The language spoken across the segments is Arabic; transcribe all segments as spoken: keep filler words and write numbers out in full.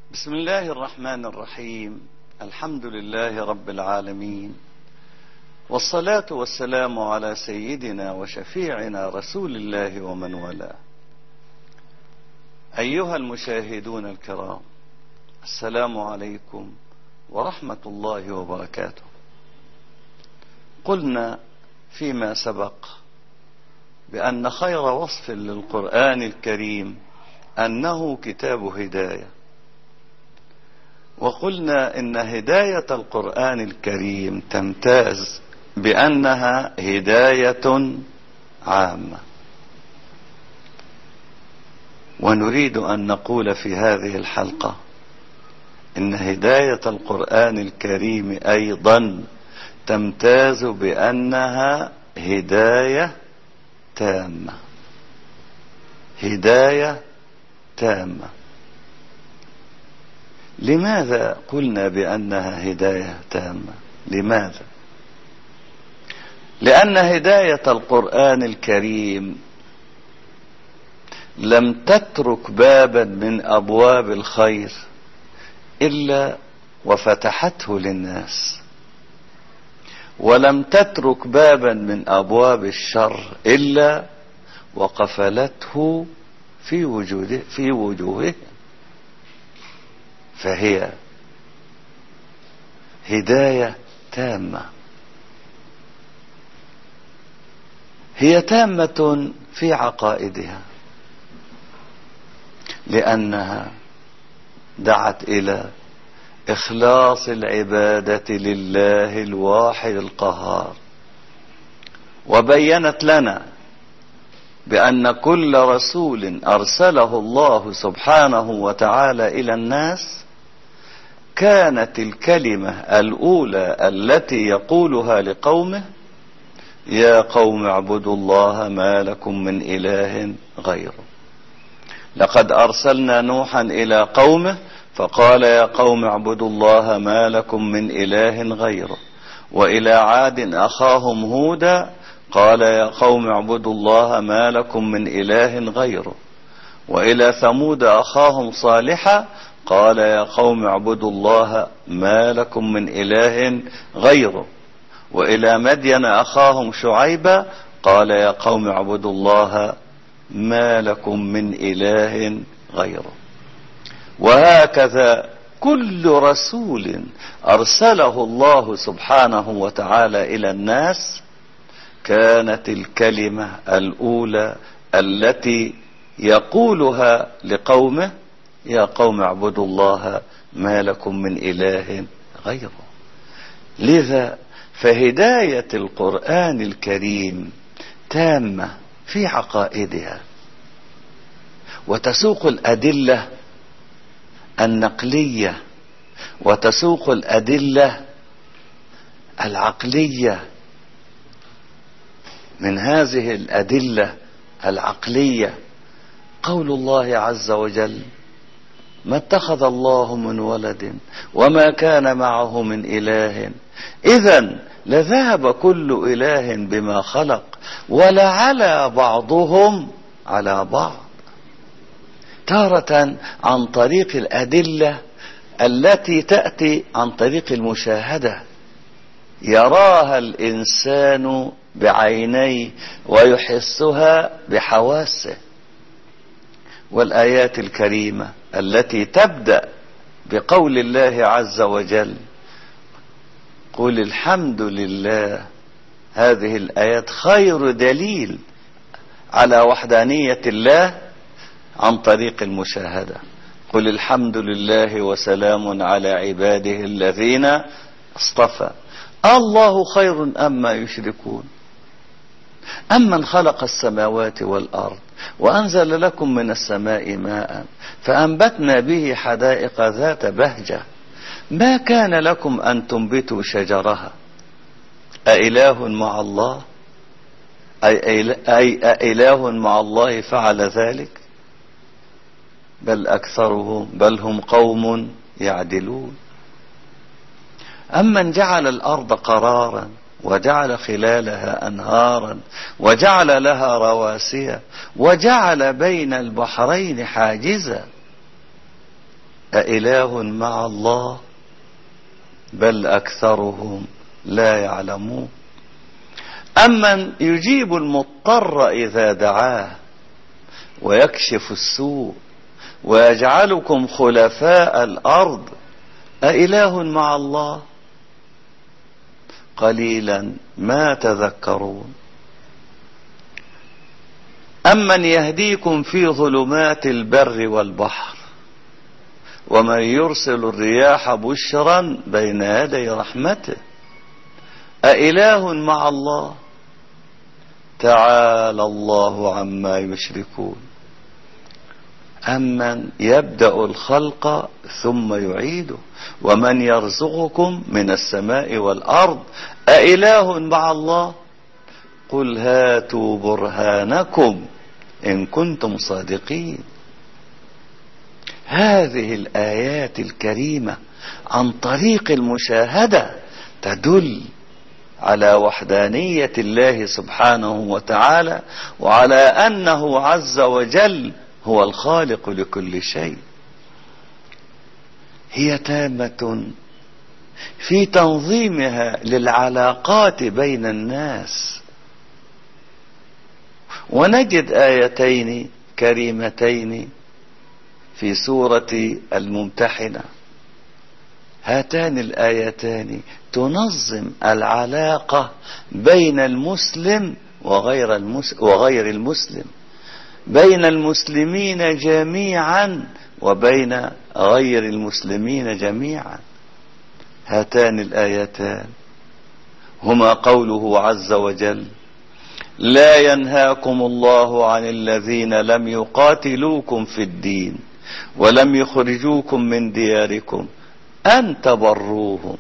بسم الله الرحمن الرحيم. الحمد لله رب العالمين، والصلاة والسلام على سيدنا وشفيعنا رسول الله ومن والاه. أيها المشاهدون الكرام، السلام عليكم ورحمة الله وبركاته. قلنا فيما سبق بأن خير وصف للقرآن الكريم أنه كتاب هداية، وقلنا إن هداية القرآن الكريم تمتاز بأنها هداية عامة، ونريد أن نقول في هذه الحلقة إن هداية القرآن الكريم أيضا تمتاز بأنها هداية تامة. هداية تامة. لماذا قلنا بأنها هداية تامة؟ لماذا؟ لأن هداية القرآن الكريم لم تترك بابا من أبواب الخير إلا وفتحته للناس، ولم تترك بابا من أبواب الشر إلا وقفلته في وجوده في وجوههم. فهي هداية تامة. هي تامة في عقائدها، لأنها دعت إلى إخلاص العبادة لله الواحد القهار، وبينت لنا بأن كل رسول أرسله الله سبحانه وتعالى إلى الناس كانت الكلمة الأولى التي يقولها لقومه: يا قوم اعبدوا الله ما لكم من إله غيره. لقد أرسلنا نوحا إلى قومه فقال: يا قوم اعبدوا الله ما لكم من إله غيره. وإلى عاد أخاهم هودا قال: يا قوم اعبدوا الله ما لكم من إله غيره. وإلى ثمود أخاهم صالحا قال: يا قوم اعبدوا الله ما لكم من إله غيره. وإلى مدين أخاهم شعيبا قال: يا قوم اعبدوا الله ما لكم من إله غيره. وهكذا كل رسول أرسله الله سبحانه وتعالى إلى الناس كانت الكلمة الأولى التي يقولها لقومه: يا قوم اعبدوا الله ما لكم من إله غيره. لذا فهداية القرآن الكريم تامة في عقائدها، وتسوق الأدلة النقلية وتسوق الأدلة العقلية. من هذه الأدلة العقلية قول الله عز وجل: ما اتخذ الله من ولد وما كان معه من إله إذن لذهب كل إله بما خلق ولعلى بعضهم على بعض. تارة عن طريق الأدلة التي تأتي عن طريق المشاهدة، يراها الإنسان بعينيه ويحسها بحواسه. والآيات الكريمة التي تبدأ بقول الله عز وجل: قل الحمد لله. هذه الآيات خير دليل على وحدانية الله عن طريق المشاهدة. قل الحمد لله وسلام على عباده الذين اصطفى الله خير أما يشركون. أمن خلق السماوات والأرض وأنزل لكم من السماء ماء فأنبتنا به حدائق ذات بهجة ما كان لكم أن تنبتوا شجرها أإله مع الله؟ أي, أي أإله مع الله فعل ذلك؟ بل أكثرهم بل هم قوم يعدلون. أمن جعل الأرض قرارا وجعل خلالها أنهارا وجعل لها رواسي وجعل بين البحرين حاجزا أإله مع الله؟ بل أكثرهم لا يعلمون. أمن يجيب المضطر إذا دعاه ويكشف السوء ويجعلكم خلفاء الأرض أإله مع الله؟ قليلا ما تذكرون. أمن يهديكم في ظلمات البر والبحر ومن يرسل الرياح بشرا بين يدي رحمته أإله مع الله؟ تعالى الله عما يشركون. أمن يبدأ الخلق ثم يعيده ومن يرزقكم من السماء والأرض أإله مع الله؟ قل هاتوا برهانكم إن كنتم صادقين. هذه الآيات الكريمة عن طريق المشاهدة تدل على وحدانية الله سبحانه وتعالى وعلى أنه عز وجل هو الخالق لكل شيء. هي تامة في تنظيمها للعلاقات بين الناس. ونجد آيتين كريمتين في سورة الممتحنة. هاتان الآيتان تنظم العلاقة بين المسلم وغير المسلم, وغير المسلم، بين المسلمين جميعا وبين غير المسلمين جميعا. هاتان الآيتان هما قوله عز وجل: لا ينهاكم الله عن الذين لم يقاتلوكم في الدين ولم يخرجوكم من دياركم أن تبروهم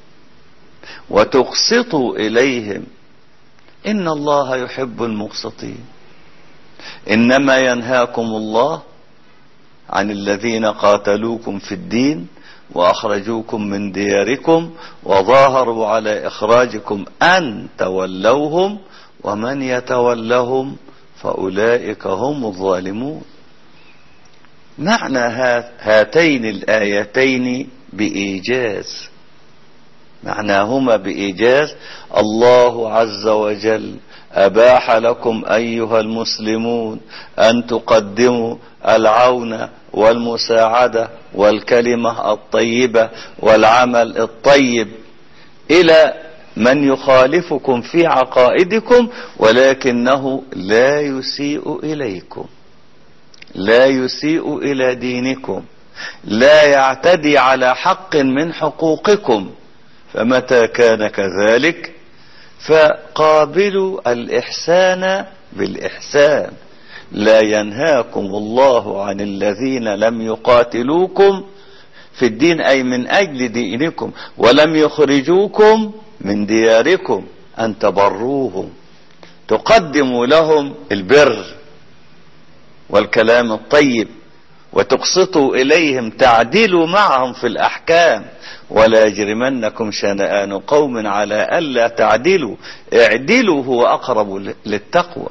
وتقسطوا إليهم إن الله يحب المقسطين. إنما ينهاكم الله عن الذين قاتلوكم في الدين وأخرجوكم من دياركم وظاهروا على إخراجكم أن تولوهم ومن يتولهم فأولئك هم الظالمون. معنى هاتين الآيتين بإيجاز، معناهما بإيجاز: الله عز وجل أباح لكم أيها المسلمون أن تقدموا العون والمساعدة والكلمة الطيبة والعمل الطيب إلى من يخالفكم في عقائدكم ولكنه لا يسيء إليكم، لا يسيء إلى دينكم، لا يعتدي على حق من حقوقكم. فمتى كان كذلك فقابلوا الإحسان بالإحسان. لا ينهاكم الله عن الذين لم يقاتلوكم في الدين أي من أجل دينكم ولم يخرجوكم من دياركم أن تبروهم، تقدموا لهم البر والكلام الطيب وتقسطوا إليهم، تعدلوا معهم في الأحكام. ولا يجرمنكم شنآن قوم على ألا تعدلوا اعدلوا هو أقرب للتقوى.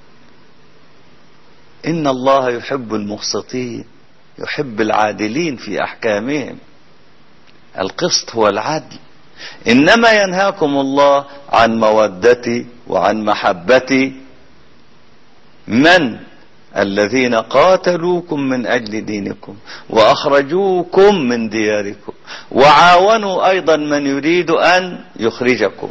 إن الله يحب المقسطين، يحب العادلين في أحكامهم. القسط هو العدل. إنما ينهاكم الله عن مودتي وعن محبتي من الذين قاتلوكم من أجل دينكم وأخرجوكم من دياركم وعاونوا أيضا من يريد أن يخرجكم.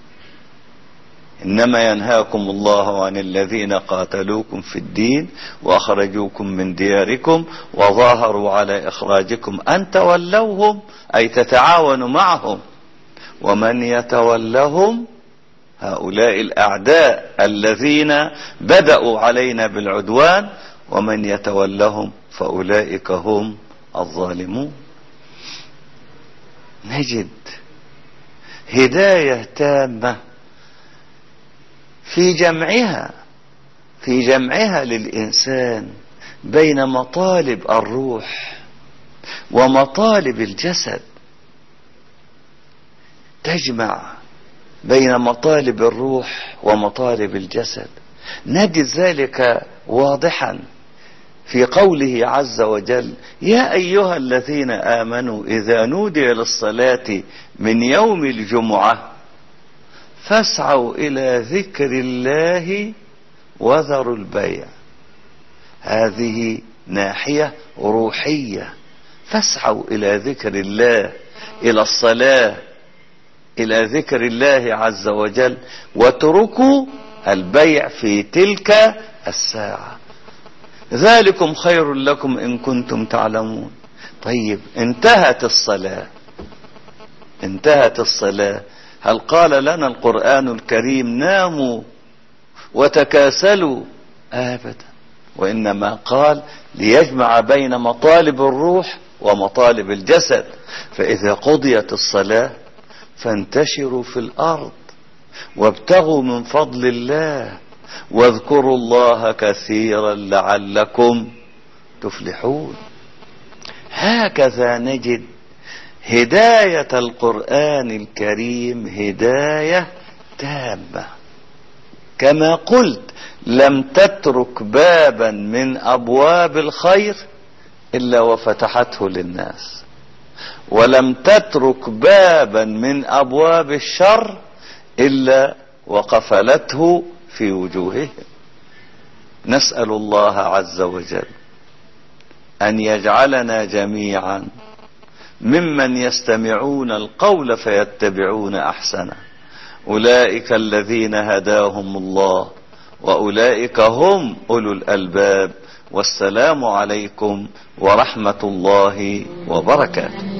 إنما ينهاكم الله عن الذين قاتلوكم في الدين وأخرجوكم من دياركم وظاهروا على إخراجكم أن تولوهم أي تتعاونوا معهم. ومن يتولهم هؤلاء الأعداء الذين بدأوا علينا بالعدوان، ومن يتولهم فأولئك هم الظالمون. نجد هداية تامة في جمعها في جمعها للإنسان بين مطالب الروح ومطالب الجسد. تجمع بين مطالب الروح ومطالب الجسد. نجد ذلك واضحا في قوله عز وجل: يا أيها الذين آمنوا إذا نودي للصلاة من يوم الجمعة فاسعوا إلى ذكر الله وذروا البيع. هذه ناحية روحية، فاسعوا إلى ذكر الله، إلى الصلاة، إلى ذكر الله عز وجل، واتركوا البيع في تلك الساعة، ذلكم خير لكم إن كنتم تعلمون. طيب، انتهت الصلاة، انتهت الصلاة، هل قال لنا القرآن الكريم ناموا وتكاسلوا؟ أبدا، وإنما قال ليجمع بين مطالب الروح ومطالب الجسد. فإذا قضيت الصلاة فانتشروا في الأرض وابتغوا من فضل الله واذكروا الله كثيرا لعلكم تفلحون. هكذا نجد هداية القرآن الكريم هداية تامة. كما قلت، لم تترك بابا من أبواب الخير إلا وفتحته للناس، ولم تترك بابا من أبواب الشر إلا وقفلته في وجوههم. نسأل الله عز وجل أن يجعلنا جميعا ممن يستمعون القول فيتبعون أحسنه. أولئك الذين هداهم الله وأولئك هم أولو الألباب. والسلام عليكم ورحمة الله وبركاته.